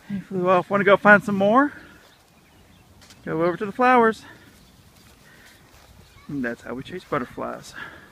He flew off. Want to go find some more? Go over to the flowers. And that's how we chase butterflies.